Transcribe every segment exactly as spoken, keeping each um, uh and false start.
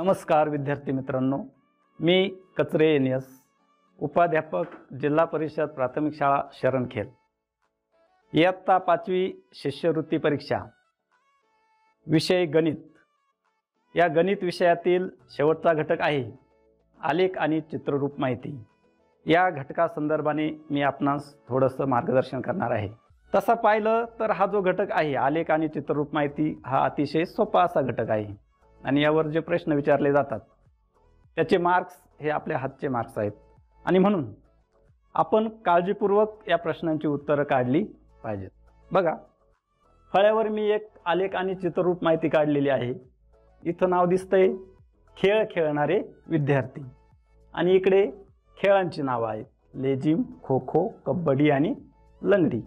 नमस्कार विद्यार्थी मित्रांनो, मी कचरे एन एस उपाध्यापक जिल्हा परिषद प्राथमिक शाळा शरणखेल। इयत्ता पाचवी शिष्यवृत्ती परीक्षा विषय गणित। या गणित विषयातील शेवटचा घटक आहे आलेख आणि चित्ररूप माहिती। या घटका संदर्भाने मी आपणास थोडंसं मार्गदर्शन करणार आहे। तसा पाहिलं तर हा जो घटक आहे आलेख आणि चित्ररूप माहिती हा अतिशय सोपा असा घटक आहे आणि यावर जे प्रश्न विचारले जातात त्याचे मार्क्स हे आपल्या हातचे मार्क्स आहेत आणि म्हणून आपण काळजीपूर्वक या प्रश्नांची उत्तरं काढली पाहिजेत। बघा, फळ्यावर मी एक आलेख आणि चित्ररूप माहिती काढलेली आहे। इथं नाव दिसतंय खेळ खेळणारे विद्यार्थी आणि इकडे खेळांची नावं आहेत लेझिम, खो खो, कबड्डी आणि लंगडी।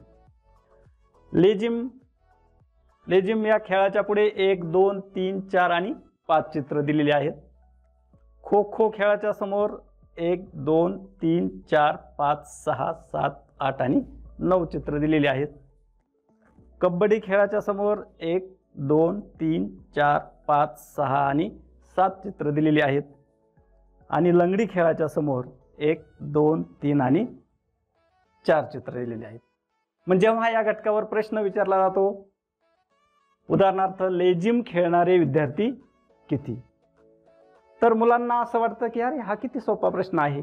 लेझिम लेझिम या खेळाच्या पुढे एक दोन तीन चार आणि पाच चित्र दिलेली आहेत। खो खो खेळाच्या समोर एक दोन तीन चार पाच सहा सात आठ आणि नऊ चित्र दिलेली आहेत। कबड्डी खेळाच्या समोर एक दोन तीन चार पाच सहा आणि सात चित्र दिलेली आहेत आणि लंगडी खेळाच्या समोर एक दोन तीन आणि चार चित्र दिलेली आहेत। म्हणजे जेव्हा या घटकावर प्रश्न विचारला जातो, उदाहरणार्थ लेझिम खेळणारे विद्यार्थी किती, तर मुलांना असं वाटतं की अरे हा किती सोपा प्रश्न आहे।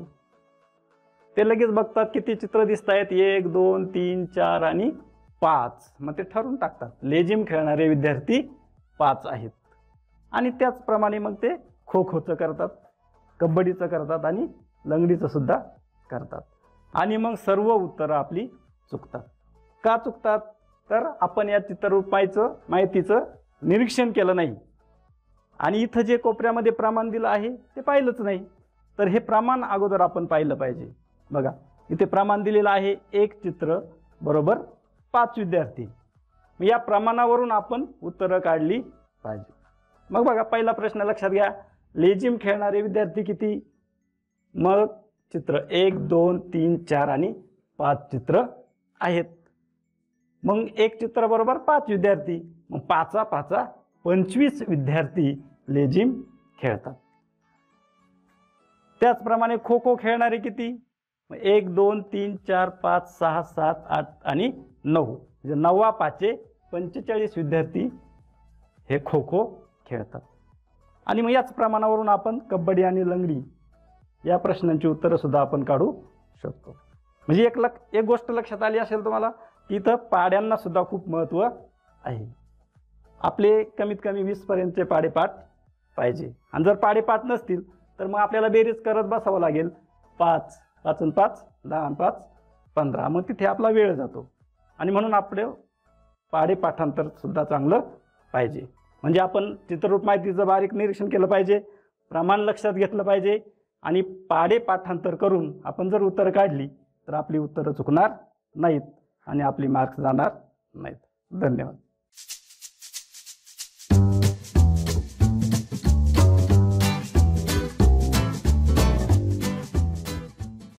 ते लगेच बघतात किती चित्र दिसत आहेत, एक दोन तीन चार आणि पाच, मग ते ठरवून टाकतात लेझिम खेळणारे विद्यार्थी पाच आहेत आणि त्याचप्रमाणे मग ते खो खोचं करतात, कबड्डीचं करतात आणि लंगडीचं सुद्धा करतात आणि मग सर्व उत्तरं आपली चुकतात। का चुकतात तर आपण या चित्ररूप माहितीचं माहितीचं निरीक्षण केलं नाही आणि इथं जे कोपऱ्यामध्ये प्रमाण दिलं आहे ते पाहिलंच नाही। तर हे प्रमाण अगोदर आपण पाहिलं पाहिजे। बघा, इथे प्रमाण दिलेलं आहे एक चित्र बरोबर पाच विद्यार्थी। मग या प्रमाणावरून आपण उत्तरं काढली पाहिजे। मग बघा, पहिला प्रश्न लक्षात घ्या, लेझिम खेळणारे विद्यार्थी किती। मग चित्र एक दोन तीन चार आणि पाच चित्र आहेत। मग एक चित्र बरोबर पाच विद्यार्थी, मग पाचा पाचा पंचवीस विद्यार्थी लेझिम खेळतात। त्याचप्रमाणे खो खो खेळणारे किती, एक दोन तीन चार पाच सहा सात आठ आणि नऊ, म्हणजे नव्वा पाचे पंचेचाळीस विद्यार्थी हे खो खो खेळतात। आणि मग याच प्रमाणावरून आपण कबड्डी आणि लंगडी या प्रश्नांची उत्तरं सुद्धा आपण काढू शकतो। म्हणजे एक लक एक गोष्ट लक्षात आली असेल तुम्हाला की इथं पाड्यांना सुद्धा खूप महत्त्व आहे। आपले कमीत कमी वीस पर्यंतचे पाडेपाठ पाहिजे आणि जर पाडेपाठ नसतील तर मग आपल्याला बेरीज करत बसावं लागेल। पाच पाच आणि पाच दहा आणि पाच पंधरा, मग तिथे आपला वेळ जातो आणि म्हणून आपले पाडेपाठांतर सुद्धा चांगलं पाहिजे। म्हणजे आपण चित्ररूप माहितीचं बारीक निरीक्षण केलं पाहिजे, प्रमाण लक्षात घेतलं पाहिजे आणि पाडेपाठांतर करून आपण जर उत्तरं काढली तर आपली उत्तरं चुकणार नाहीत आणि आपली मार्क्स जाणार नाहीत। धन्यवाद।